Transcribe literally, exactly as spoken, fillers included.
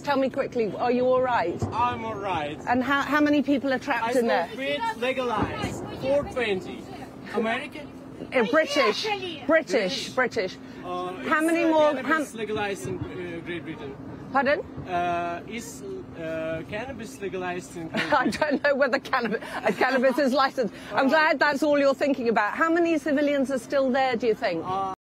Tell me quickly, are you all right? I'm all right. And how, how many people are trapped I in there? weed legalized. four twenty. American? Uh, British. British. British. Uh, How is, many uh, more? Cannabis How, legalized in uh, Great Britain? pardon? Uh, is uh, cannabis legalized in Great I Britain? don't know whether cannabis, uh, cannabis is licensed. I'm glad that's all you're thinking about. How many civilians are still there, do you think? Uh,